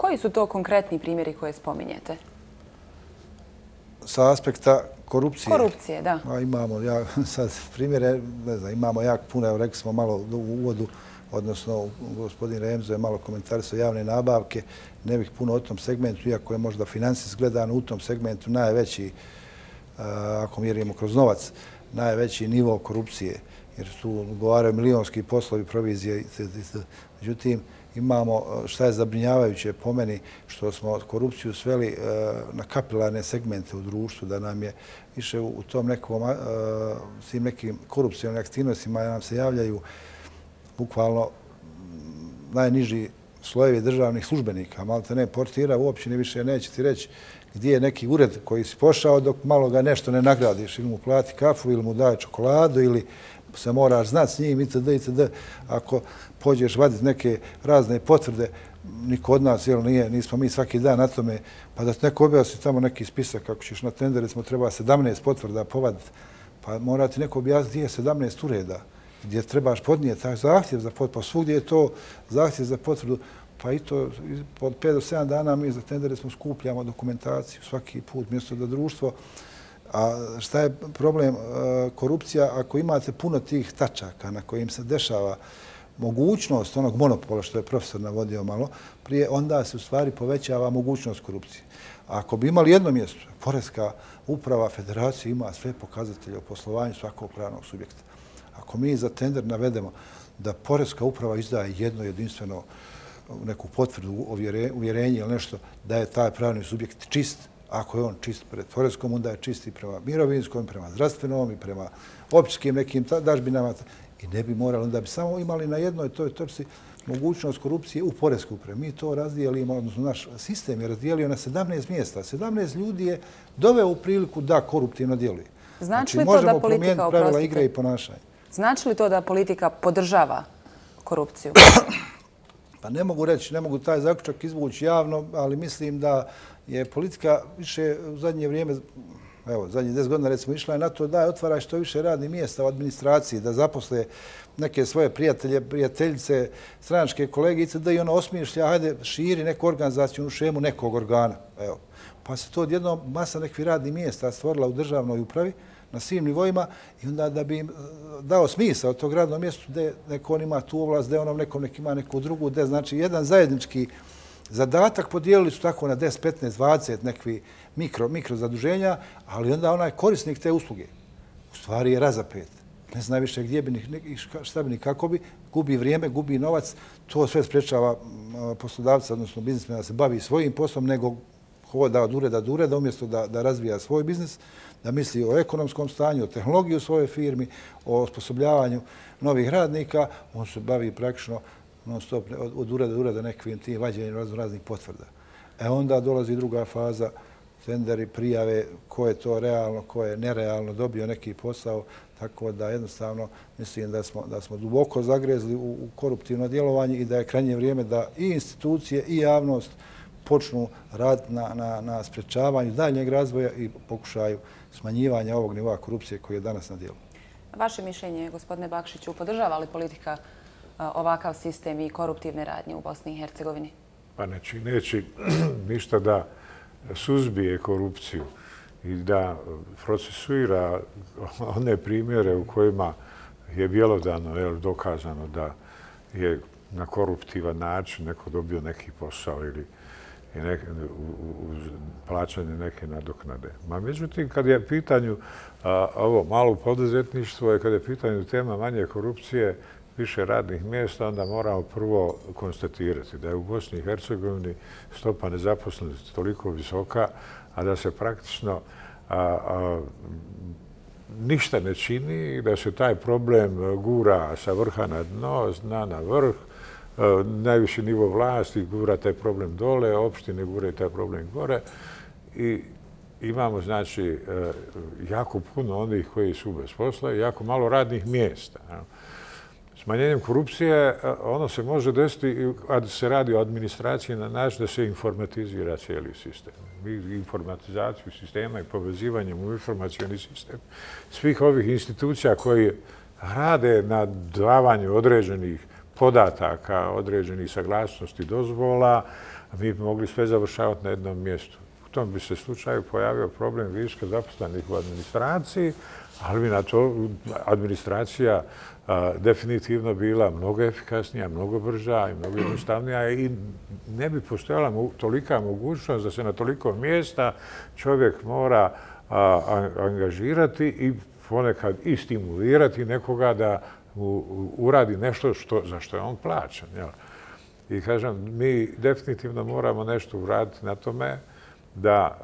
Koji su to konkretni primjeri koje spominjete? Sa aspekta korupcije. Korupcije, da. Imamo sad primjere, ne znam, imamo jako puno, evo rekli smo malo u uvodu, odnosno gospodin Remzo je malo komentarisao javne nabavke, ne bih puno o tom segmentu, iako je možda financijski gledano u tom segmentu najveći, ako mjerimo kroz novac, najveći nivo korupcije, jer tu ugovaraju milijonski poslovi, provizije. Međutim, imamo, šta je zabrinjavajuće po meni, što smo korupciju sveli na kapilarne segmente u društvu, da nam je više u tom nekom, svim nekim korupcijnim aktivnostima nam se javljaju bukvalno najniži slojevi državnih službenika. Malte ne, portira u općini više neće ti reći gdje je neki ured koji si pošao dok malo ga nešto ne nagradiš, ili mu plati kafu, ili mu daje čokoladu, ili se moraš znati s njim, itd. Ako pođeš vaditi neke razne potvrde, niko od nas, nismo mi svaki dan na tome, pa da neko objasni tamo neki spisak, kako ćeš na tender, recimo treba 17 potvrda povaditi, pa mora ti neko objasniti gdje je 17 ureda, gdje trebaš podnijeti taj zahtjev za potvrdu, pa svugdje je to zahtjev za potvrdu, pa i to od 5 do 7 dana mi za tendere smo skupljamo dokumentaciju svaki put, mjesto da društvo. A šta je problem korupcija? Ako imate puno tih tačaka na kojim se dešava mogućnost onog monopola, što je profesor navodio malo prije, onda se u stvari povećava mogućnost korupcije. A ako bi imali jedno mjesto, Poreska uprava federacije ima sve pokazatelje o poslovanju svakog pravnog subjekta. Ako mi za tender navedemo da Poreska uprava izdaje jedno jedinstveno neku potvrdu, uvjerenje ili nešto, da je taj pravni subjekt čist, ako je on čist pred Poreskom, onda je čist i prema mirovinskom, prema zdravstvenom i prema općinskim nekim dažbinama. I ne bi morali, onda bi samo imali na jednoj toj točci mogućnost korupcije u Poreskoj upravi. Mi to razdijelimo, odnosno naš sistem je razdijelio na 17 mjesta. 17 ljudi je doveo u priliku da koruptivno djeluje. Znači možemo promijeniti pravila igre i ponašanja. Znači li to da politika podržava korupciju? Pa ne mogu reći, ne mogu taj zaključak izvući javno, ali mislim da je politika više u zadnje vrijeme, evo, zadnjih 10 godina recimo išla je na to da otvara što više radnih mjesta u administraciji, da zaposle neke svoje prijatelje, prijateljice, stranačke kolegice, da i ono osmišlja, hajde, širi neku organizacijonu šemu nekog organa. Evo. Pa se to odjednom masa nekih radnih mjesta stvorila u državnoj upravi na svim nivoima i onda da bi im dao smisao tog radnog mjestu gdje neko on ima tu ovlast, gdje onom nekom ima neku drugu, gdje znači jedan zajednički zadatak podijelili su tako na 10, 15, 20 nekih mikro zaduženja, ali onda onaj korisnik te usluge u stvari je razapet. Ne zna više gdje bi ni šta bi ni kako bi, gubi vrijeme, gubi novac, to sve sprečava poslodavca, odnosno biznismena da se bavi svojim poslom, nego hoda od ureda do ureda, umjesto da razvija svoj biznis, da misli o ekonomskom stanju, o tehnologiji u svojoj firmi, o osposobljavanju novih radnika, on se bavi praktično non stop od ureda do ureda nekvim tim vađenjem raznih potvrda. Onda dolazi druga faza, tenderi, prijave, ko je to realno, ko je nerealno dobio neki posao, tako da jednostavno mislim da smo duboko zagrezli u koruptivno djelovanje i da je krajnje vrijeme da i institucije i javnost počnu raditi na sprečavanju daljnjeg razvoja i pokušaju smanjivanja ovog nivoa korupcije koji je danas na djelu. Vaše mišljenje, gospodine Bakšiću, podržava li politika ovakav sistem i koruptivne radnje u Bosni i Hercegovini? Pa neće ništa da suzbije korupciju i da procesuira one primjere u kojima je bjelodano dokazano da je na koruptivan način neko dobio neki posao ili plaćanje neke nadoknade. Međutim, kad je pitanju ovo malo poduzetništvo i kad je pitanju tema manje korupcije, više radnih mjesta, onda moramo prvo konstatirati da je u Bosni i Hercegovini stopa nezaposlenosti toliko visoka, a da se praktično ništa ne čini i da se taj problem gura sa vrha na dno, s dna na vrh, najviši nivo vlasti gura taj problem dole, opštine gure taj problem gore i imamo znači jako puno onih koji su bez posla i jako malo radnih mjesta. Smanjenjem korupcije ono se može desiti, a se radi o administraciji na način da se informatizira cijeli sistem. Informatizaciju sistema i povezivanjem u informacioni sistem svih ovih institucija koji rade na davanju određenih podataka, određenih saglasnosti, dozvola, a mi bi mogli sve završavati na jednom mjestu. U tom bi se slučaju pojavio problem viška zaposlenih u administraciji, ali bi na to administracija definitivno bila mnogo efikasnija, mnogo brža i mnogo jednostavnija i ne bi postojala tolika mogućnost da se na toliko mjesta čovjek mora angažirati i ponekad i stimulirati nekoga da uradi nešto za što je on plaćen. I kažem, mi definitivno moramo nešto uraditi na tome da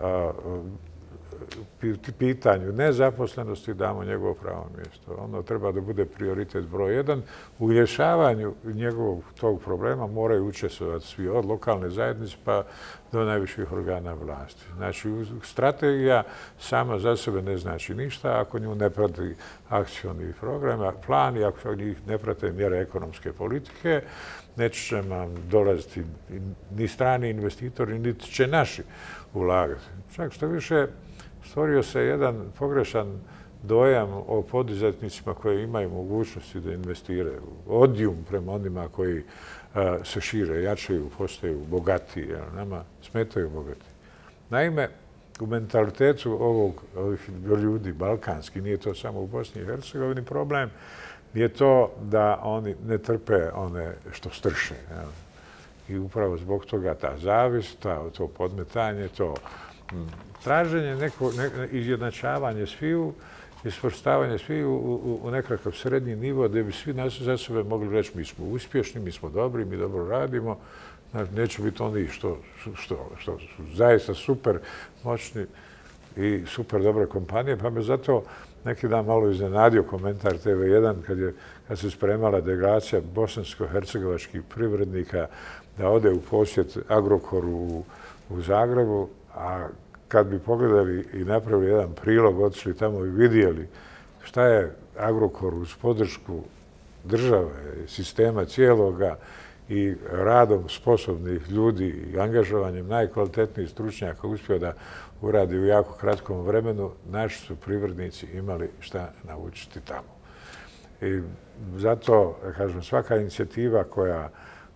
pitanju nezaposlenosti damo njegovo pravo mjesto. Ono treba da bude prioritet broj 1. U rješavanju njegovog tog problema moraju učestvovati svi od lokalne zajednice pa do najviših organa vlasti. Znači, strategija sama za sebe ne znači ništa ako nju ne prati akcioni program, plan i ako njih ne prate mjere ekonomske politike, neće će nam dolaziti ni strani investitori, niti će naši ulagati. Čak što više, stvorio se jedan pogrešan dojam o poduzetnicima koji imaju mogućnosti da investiraju. Odijum prema onima koji se šire, jačaju, postaju bogatiji. Nama smetaju bogati. Naime, u mentalitetu ovih ljudi balkanski, nije to samo u Bosni i Hercegovini problem, je to da oni ne trpe one što strše. I upravo zbog toga ta zavist, to podmetanje, to traženje izjednačavanje sviju i svrstavanje sviju u nekakav srednji nivo gdje bi svi za sebe mogli reći mi smo uspješni, mi smo dobri, mi dobro radimo. Neće biti oni što su zaista super moćni i super dobre kompanije, pa me zato neki dan malo iznenadio komentar TV1 kad se spremala delegacija bosansko-hercegovačkih privrednika da ode u posjet Agrokoru u Zagrebu, a kad bi pogledali i napravili jedan prilog, otišli tamo i vidjeli šta je Agrokor uz podršku države, sistema cijeloga i radom sposobnih ljudi i angažovanjem najkvalitetnijih stručnjaka uspio da uradi u jako kratkom vremenu, naši su privrednici imali šta naučiti tamo. I zato, kažem, svaka inicijativa koja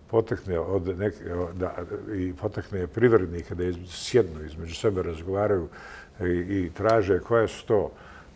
potekne privrednike da sjednu između sebe, razgovaraju i traže koje su to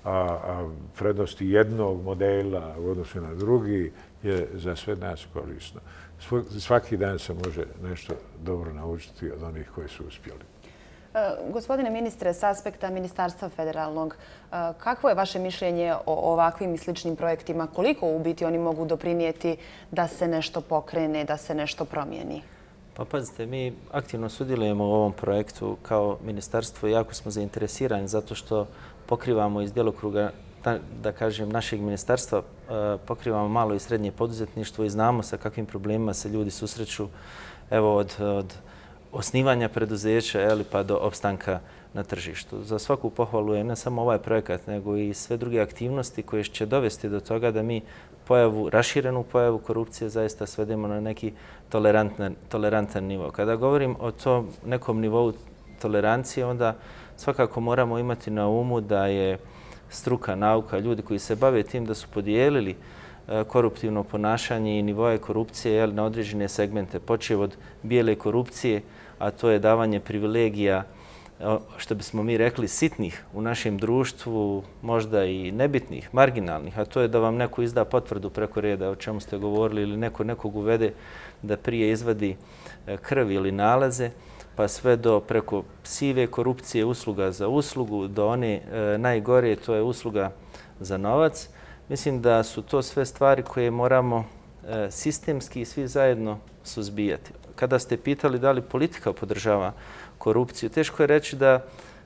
prednosti jednog modela u odnosu na drugi, je za sve nas korisno. Svaki dan se može nešto dobro naučiti od onih koji su uspjeli. Gospodine ministre, s aspekta Ministarstva federalnog, kakvo je vaše mišljenje o ovakvim i sličnim projektima? Koliko u biti oni mogu doprinijeti da se nešto pokrene, da se nešto promijeni? Pa pazite, mi aktivno sudjelujemo u ovom projektu kao ministarstvo i jako smo zainteresirani zato što pokrivamo iz djelokruga, da kažem, našeg ministarstva, pokrivamo malo i srednje poduzetništvo i znamo sa kakvim problemima se ljudi susreću, evo od osnivanja preduzeća pa do opstanka na tržištu. Za svaku pohvalu je ne samo ovaj projekat, nego i sve druge aktivnosti koje će dovesti do toga da mi raširenu pojavu korupcije zaista svedemo na neki tolerantan nivo. Kada govorim o tom nekom nivou tolerancije, onda svakako moramo imati na umu da je struka, nauka, ljudi koji se bave tim da su podijelili koruptivno ponašanje i nivoje korupcije na određene segmente, počev od bijele korupcije, a to je davanje privilegija, što bismo mi rekli, sitnih u našem društvu, možda i nebitnih, marginalnih, a to je da vam neko izda potvrdu preko reda, o čemu ste govorili, ili nekog uvede da prije izvadi krv ili nalaze, pa sve do preko sive korupcije, usluga za uslugu, do one najgore, to je usluga za novac. Mislim da su to sve stvari koje moramo sistemski i svi zajedno suzbijati. Kada ste pitali da li politika podržava korupciju, teško je reći da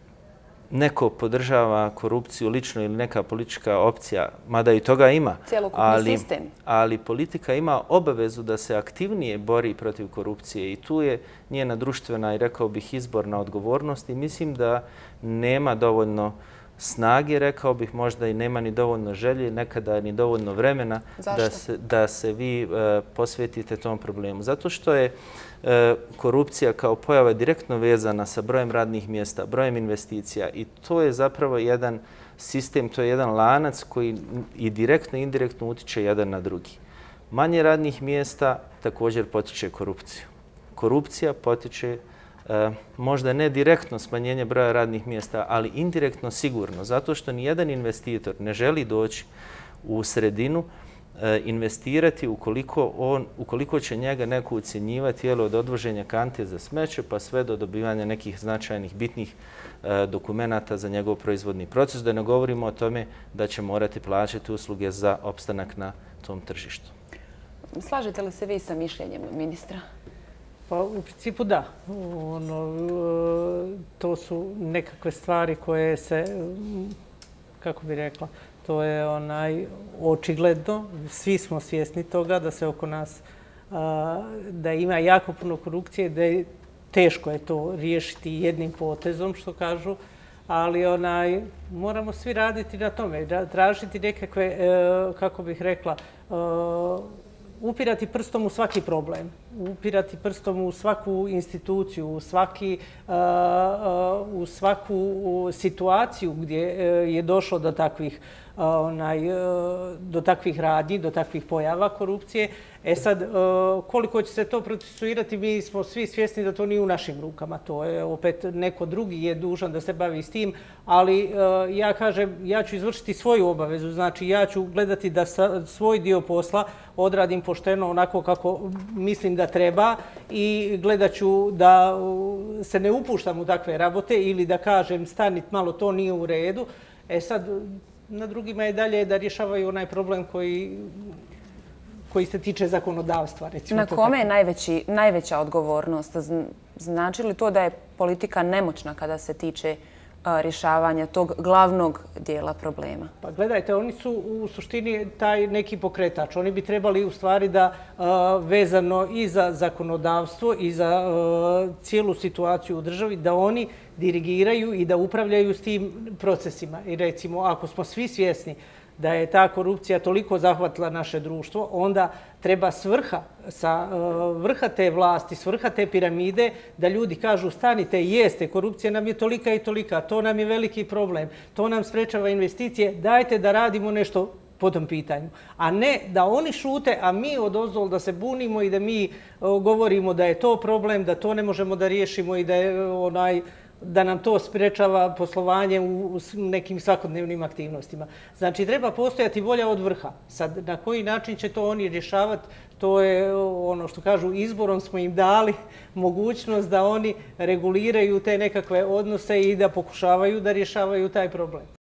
neko podržava korupciju lično ili neka politička opcija, mada i toga ima. Cjelokupni sistem. Ali politika ima obavezu da se aktivnije bori protiv korupcije i tu je njena društvena i rekao bih izborna odgovornost i mislim da nema dovoljno snage, rekao bih, možda i nema ni dovoljno želje, nekada ni dovoljno vremena da se vi posvetite tom problemu. Zato što je korupcija kao pojava direktno vezana sa brojem radnih mjesta, brojem investicija i to je zapravo jedan sistem, to je jedan lanac koji i direktno i indirektno utiče jedan na drugi. Manje radnih mjesta također potiče korupciju. korupcija potiče možda ne direktno smanjenje broja radnih mjesta, ali indirektno sigurno, zato što nijedan investitor ne želi doći u sredinu investirati ukoliko će njega neko ucjenjivati od odvoženja kante za smeće pa sve do dobivanja nekih značajnih, bitnih dokumenata za njegov proizvodni proces, da ne govorimo o tome da će morati plaćati usluge za opstanak na tom tržištu. Slažete li se vi sa mišljenjem ministra? Pa u principu da. To su nekakve stvari koje se, kako bi rekla, to je očigledno. Svi smo svjesni toga da se oko nas, da ima jako puno korupcije, da je teško je to riješiti jednim potezom, što kažu, ali moramo svi raditi na tome, tražiti nekakve, kako bih rekla, upirati prstom u svaki problem, upirati prstom u svaku instituciju, u svaku situaciju gdje je došlo do takvih radnji, do takvih pojava korupcije. Sad, koliko će se to procesuirati, mi smo svi svjesni da to nije u našim rukama. To je opet neko drugi je dužan da se bavi s tim, ali ja kažem, ja ću izvršiti svoju obavezu. Znači, ja ću gledati da svoj dio posla odradim pošteno onako kako mislim da treba i gledat ću da se ne upuštam u takve rabote ili da kažem stani malo, to nije u redu. Sad, na drugima je dalje da rješavaju onaj problem koji se tiče zakonodavstva. Na kome je najveća odgovornost? Znači li to da je politika nemoćna kada se tiče rješavanja tog glavnog dijela problema? Pa gledajte, oni su u suštini taj neki pokretač. Oni bi trebali u stvari da vezano i za zakonodavstvo i za cijelu situaciju u državi, da oni dirigiraju i da upravljaju s tim procesima. I recimo, ako smo svi svjesni da je ta korupcija toliko zahvatila naše društvo, onda treba sa vrha te vlasti, s vrha te piramide, da ljudi kažu stanite, jeste, korupcija nam je tolika i tolika, to nam je veliki problem, to nam sprečava investicije, dajte da radimo nešto po tom pitanju. A ne da oni šute, a mi odozdol da se bunimo i da mi govorimo da je to problem, da to ne možemo da riješimo i da nam to sprečava poslovanje u nekim svakodnevnim aktivnostima. Znači, treba postojati volja od vrha. Sad, na koji način će to oni rješavati, to je ono što kažu, izborom smo im dali mogućnost da oni reguliraju te nekakve odnose i da pokušavaju da rješavaju taj problem.